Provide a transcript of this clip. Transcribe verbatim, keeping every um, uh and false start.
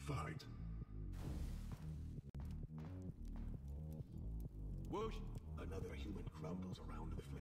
Fight. Whoosh! Another human crumbles around the flame.